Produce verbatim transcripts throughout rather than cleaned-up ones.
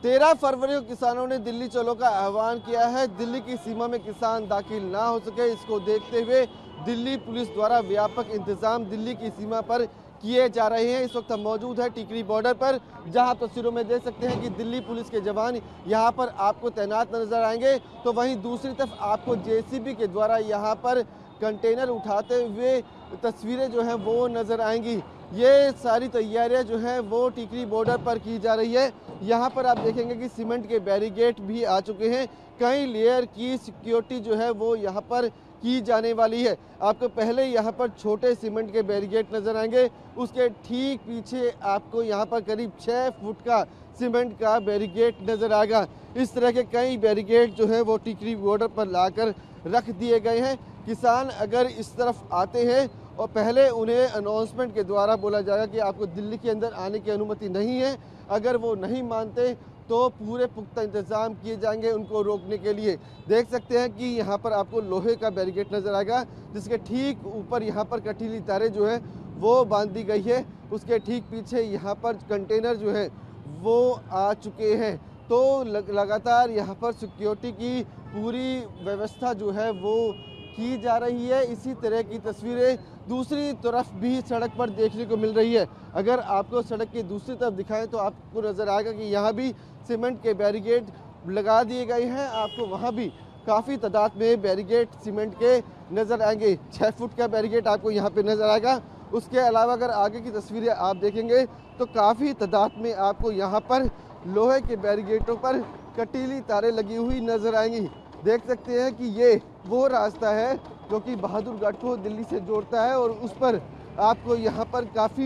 तेरह फरवरी को किसानों ने दिल्ली चलो का आह्वान किया है। दिल्ली की सीमा में किसान दाखिल ना हो सके, इसको देखते हुए दिल्ली पुलिस द्वारा व्यापक इंतजाम दिल्ली की सीमा पर किए जा रहे हैं। इस वक्त हम मौजूद है टिकरी बॉर्डर पर, जहां तस्वीरों में देख सकते हैं कि दिल्ली पुलिस के जवान यहां पर आपको तैनात नजर आएंगे, तो वहीं दूसरी तरफ आपको जेसीबी के द्वारा यहां पर कंटेनर उठाते हुए तस्वीरें जो हैं वो नजर आएंगी। ये सारी तैयारियां जो हैं वो टिकरी बॉर्डर पर की जा रही है। यहाँ पर आप देखेंगे कि सीमेंट के बैरिकेड भी आ चुके हैं। कई लेयर की सिक्योरिटी जो है वो यहाँ पर की जाने वाली है। आपको पहले यहाँ पर छोटे सीमेंट के बैरिकेड नजर आएंगे, उसके ठीक पीछे आपको यहाँ पर करीब छः फुट का सीमेंट का बैरिकेड नजर आएगा। इस तरह के कई बैरिकेड जो है वो टिकरी बॉर्डर पर लाकर रख दिए गए हैं। किसान अगर इस तरफ आते हैं और पहले उन्हें अनाउंसमेंट के द्वारा बोला जाएगा कि आपको दिल्ली के अंदर आने की अनुमति नहीं है। अगर वो नहीं मानते तो पूरे पुख्ता इंतजाम किए जाएंगे उनको रोकने के लिए। देख सकते हैं कि यहाँ पर आपको लोहे का बैरिकेड नजर आएगा, जिसके ठीक ऊपर यहाँ पर कटीली तारें जो है वो बांधी गई है। उसके ठीक पीछे यहाँ पर कंटेनर जो है वो आ चुके हैं। तो लगातार यहाँ पर सिक्योरिटी की पूरी व्यवस्था जो है वो की जा रही है। इसी तरह की तस्वीरें दूसरी तरफ भी सड़क पर देखने को मिल रही है। अगर आपको सड़क की दूसरी तरफ दिखाएं तो आपको नज़र आएगा कि यहाँ भी सीमेंट के बैरिकेड लगा दिए गए हैं। आपको वहाँ भी काफ़ी तादाद में बैरिकेड सीमेंट के नज़र आएंगे। छः फुट का बैरिकेड आपको यहाँ पे नज़र आएगा। उसके अलावा अगर आगे की तस्वीरें आप देखेंगे तो काफ़ी तादाद में आपको यहाँ पर लोहे के बैरिकेडों पर कटीली तारें लगी हुई नज़र आएंगी। देख सकते हैं कि ये वो रास्ता है जो कि बहादुरगढ़ को दिल्ली से जोड़ता है, और उस पर आपको यहाँ पर काफ़ी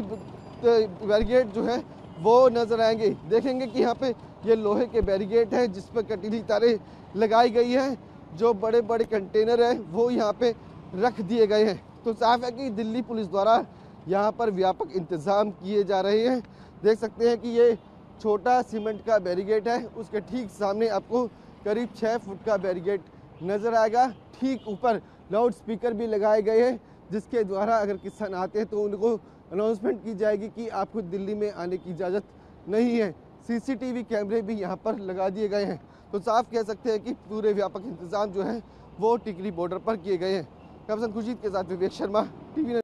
बैरिकेड जो है वो नज़र आएंगे। देखेंगे कि यहाँ पे ये लोहे के बैरिकेड हैं जिस पर कटीली तारें लगाई गई हैं। जो बड़े बड़े कंटेनर हैं वो यहाँ पे रख दिए गए हैं। तो साफ है कि दिल्ली पुलिस द्वारा यहाँ पर व्यापक इंतज़ाम किए जा रहे हैं। देख सकते हैं कि ये छोटा सीमेंट का बैरिकेड है, उसके ठीक सामने आपको करीब छः फुट का बैरिकेड नज़र आएगा। ठीक ऊपर लाउड स्पीकर भी लगाए गए हैं, जिसके द्वारा अगर किसान आते हैं तो उनको अनाउंसमेंट की जाएगी कि आपको दिल्ली में आने की इजाज़त नहीं है। सीसीटीवी कैमरे भी यहाँ पर लगा दिए गए हैं। तो साफ कह सकते हैं कि पूरे व्यापक इंतजाम जो है वो टिकरी बॉर्डर पर किए गए हैं। कैप्टन खुर्शीद के साथ विवेक शर्मा, टीवी।